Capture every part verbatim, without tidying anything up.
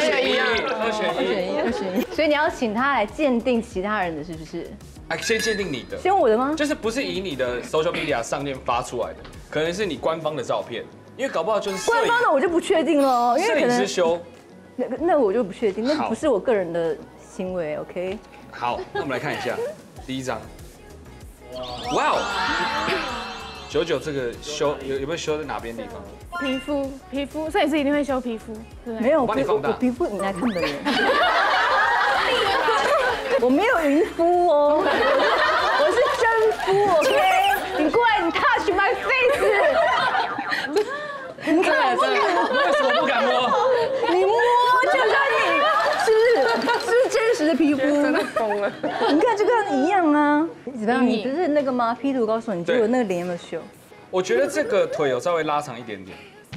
选一， 二选一， 二选一。所以你要请他来鉴定其他人的是不是？ 哎，先鉴定你的， 先我的吗？ 就是不是以你的 social media 上面发出来的，可能是你官方的照片，因为搞不好就是官方的我就不确定了，因为可能摄影师修。 那个那我就不确定，那不是我个人的行为 ，OK？ 好，那我们来看一下第一张。哇哦！九九这个修有有没有修在哪边地方？ 皮肤，皮肤，摄影师一定会修皮肤，对不对？ 没有， 我帮你放大我皮肤你来看本人。我没有渔夫哦，我是真肤 ，OK？ 你过来，你 touch my face。你看我为什么不敢摸？ 你摸就算你是是真实的皮肤， 真的疯了。 你看这个一样啊，怎么样？你不是那个吗 ？P 图告诉你，结果那个脸有没有修？ 我觉得这个腿有稍微拉长一点点。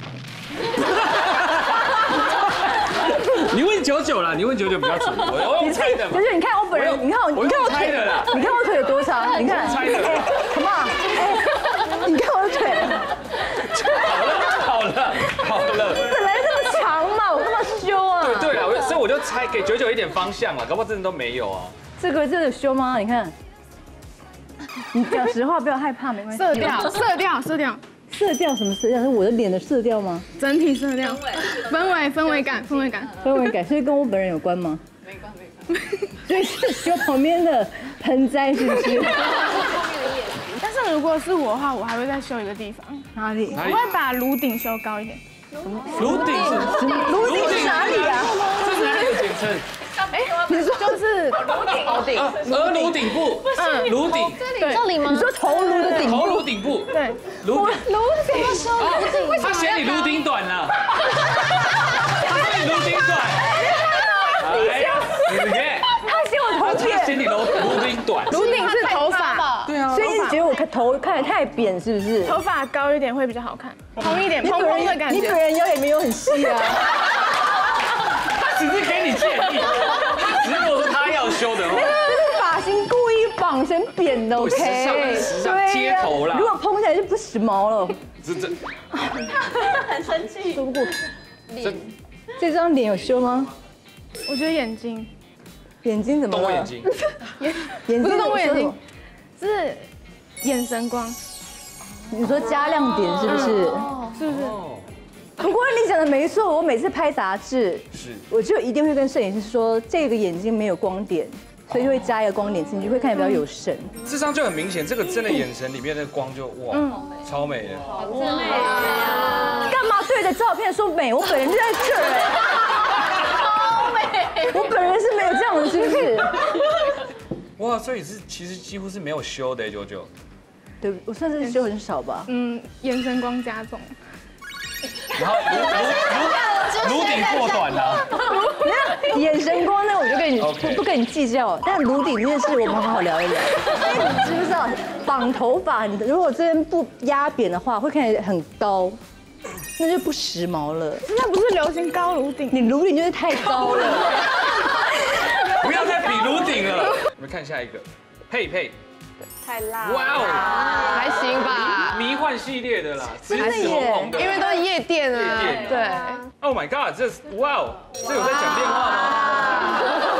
你问九九啦，你问九九比较准，我用猜的嘛。 就是你看我本人，你看我，你看我腿，你看我腿有多长？你看， 猜的。 Come on， 你看我的腿。 好了，好了，好了。 本来这么长嘛，我干嘛修啊？ 对对了，所以我就猜给九九一点方向了，搞不好真的都没有啊。 这个真的修吗？你看，你讲实话，不要害怕，没关系。 色调，色调，色调。 色调什么色调？是我的脸的色调吗？ 整体色调，氛围，氛围感，氛围感， 氛围感，所以跟我本人有关吗？没关，没关。所以是修旁边的盆栽，是不是？ 但是如果是我的话，我还会再修一个地方， 哪里？ 我会把颅顶修高一点。 颅顶是颅顶是哪里啊？ 这是哪里的简称？ 哎，你说就是颅顶，颅顶， 额颅顶部，嗯，颅顶， 对， 这里吗？ 你说头颅的顶部？ 头颅顶部， 对， 颅顶。 颅顶， 哦，他嫌你颅顶短了，他嫌你颅顶短。哎呀，你看， 他嫌我头他扁， 嫌你颅颅顶短。 颅顶是头发， 对啊， 所以你觉得我看头看得太扁，是不是？ 头发高一点会比较好看，蓬一点，蓬蓬的感你本觉。 人腰也没有很细啊。 他只是给你建议，他只是如果说他要修的话， 这是发型故意绑成扁的 ，OK？ 时尚时尚贴头啦如果蓬起来就不时髦了。 这这很生气。 说不过， 这这张脸有修吗？ 我觉得眼睛， 眼睛怎么了？ 动我眼睛， 眼睛不是动我眼睛有修什么， 是眼神光， 你说加亮点是不是？ 是不是？ 哦， 不过你讲的没错，我每次拍杂志， 是我就一定会跟摄影师说，这个眼睛没有光点，所以就会加一个光点进去，会看起来比较有神。 这张就很明显，这个真的眼神里面的光就哇，超美的。 干嘛对着照片说美？我本人就在这儿哎，超美！我本人是没有这样的，是不是？ 哇，所以是其实几乎是没有修的，九九。 对，我算是修很少吧。 嗯，眼神光加重。 然后颅颅颅颅顶过短了， 眼神光呢，我就跟你 OK 不不跟你计较，但颅顶这件事我们好好聊一聊。因为你知不知道绑头发，你如果这边不压扁的话，会看起来很高，那就不时髦了。 现在不是流行高颅顶， 你颅顶就是太高了。 不要再比颅顶了。我们看下一个，佩佩， 太辣了。 哇哦， 还行吧， 迷幻系列的啦， 真的耶紫红红的， 因为都是夜店啊夜店， 对。 Oh my god， 这哇哦，这有在讲电话吗？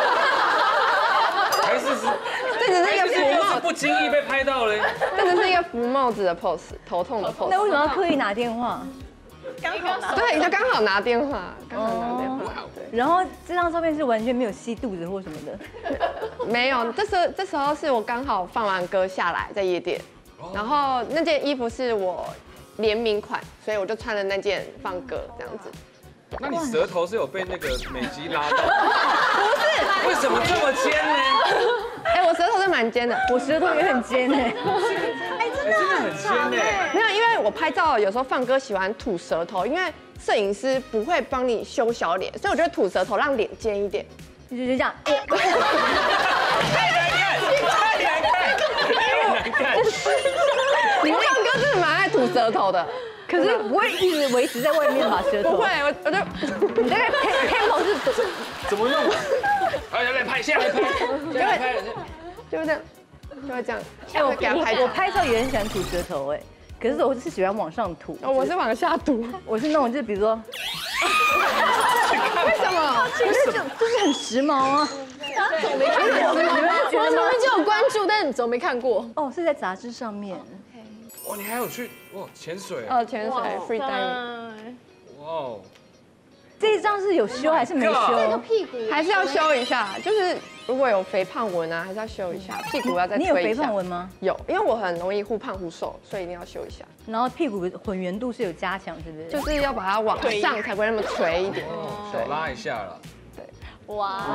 还是是？ 这只是一个还是服帽， 是不经意被拍到嘞？ 这只是一个服帽子的 pose， 头痛的 pose。 那为什么要刻意拿电话？ 刚好拿。 对，你就刚好拿电话，刚好拿电话。 然后这张照片是完全没有吸肚子或什么的。 没有，这时候这时候是我刚好放完歌下来在夜店，然后那件衣服是我联名款，所以我就穿了那件放歌这样子。 那你舌头是有被那个美肌拉到？不是，为什么这么尖呢？ 哎，我舌头是蛮尖的， 我舌头也很尖哎。 哎，真的很尖呢。 没有，因为我拍照有时候放歌喜欢吐舌头，因为摄影师不会帮你修小脸，所以我觉得吐舌头让脸尖一点。 就是这样。 太难看，太难看，太难看。 你放歌真的蛮爱吐舌头的。 可是不会一直维持在外面吧？舌头不会，我我就你大概 tempo 是怎么用？哎，来拍，现在来拍，现在来拍， 就会这样，就会这样。 哎，我给他拍我拍照也很喜欢吐舌头哎，可是我是喜欢往上吐。 哦，我是往下吐。 我是那种就是比如说， 为什么？ 好奇这就是很时髦啊。 总没看过，你们觉得吗？就有关注，但你总没看过。 哦，是在杂志上面。 哇，你还有去哇潜水？ 哦，潜水 free diving， 哇哦， 这一张是有修还是没修？ 屁股还是要修一下，就是如果有肥胖纹啊，还是要修一下，屁股要再推一下。 你有肥胖纹吗？ 有，因为我很容易忽胖忽瘦，所以一定要修一下。 然后屁股混圆度是有加强，是不是？ 就是要把它往上，才不会那么垂一点。 手拉一下了。 哇！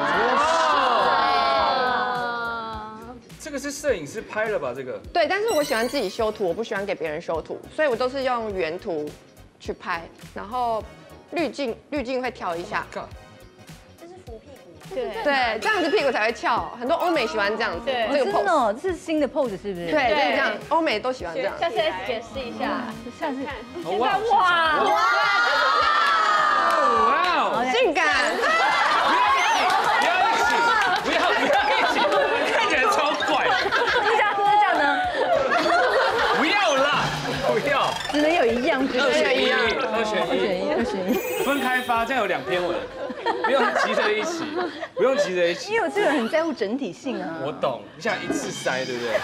这个是摄影师拍了吧？这个对，但是我喜欢自己修图，我不喜欢给别人修图，所以我都是用原图去拍，然后滤镜滤镜会调一下。 对对，这样子屁股才会翘，很多欧美喜欢这样子， 对这个真 pose。 的哦，这是新的 pose 是不是？ 对，就是这样，欧美都喜欢这样。 下次来解释一下。 下次现在哇哇哇！ 性感。 不要一起，不要不要一起，看起来超怪。 这样这样呢？ 不要啦，不要。 只能有一样，只能二选一， 二二选一， 选一，二选一。 分开发，这样有两篇文，不用急着一起，不用急着一起。 因为我这个人很在乎整体性啊。 我懂，你想一次塞，对不对？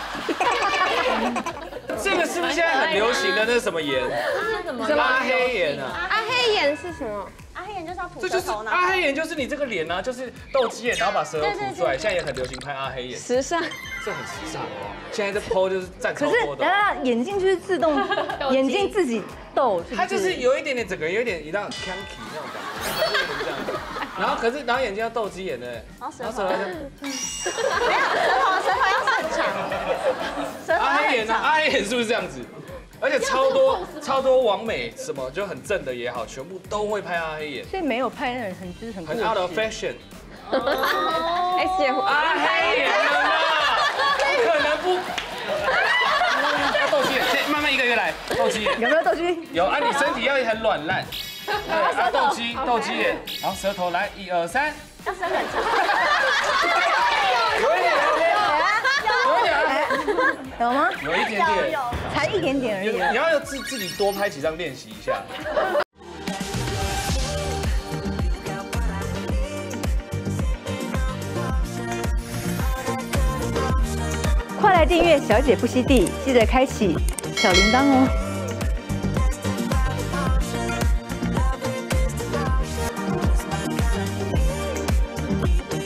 这个是不是现在很流行的那是什么盐？什么阿黑盐啊？ 阿黑眼是什么？ 阿黑眼就是要吐这就是阿黑眼，就是你这个脸啊，就是斗鸡眼，然后把舌头吐出来。现在也很流行拍阿黑眼， 时尚。 这很时尚哦。现在的 P O 就是站超可是， 多的等。下眼睛就是自动，眼睛自己斗，是不是？ 它就是有一点点，整个有一点一样 canky 那种感觉，它就有点这样子。然后可是，然后眼睛要斗鸡眼的，然后舌头就没有舌头，舌头要很长，舌头阿黑眼啊，阿黑眼是不是这样子？而且超多超多网美什么就很正的也好，全部都会拍阿黑眼， 所以没有拍那人很就是很很过 out of 时 fashion。 S 姐阿黑眼了啦，不可能不。要斗鸡眼，现在慢慢一个一个来，斗鸡眼。 有没有斗鸡？ 有啊，你身体要很软烂。对，啊，斗鸡，斗鸡眼，然后舌头来，一二三。 要伸很长。 有一点，有一点， 有吗？ 有一点点。 才一点点而已。 你要自自己多拍几张练习一下。 快来订阅小姐不吸地，记得开启小铃铛哦。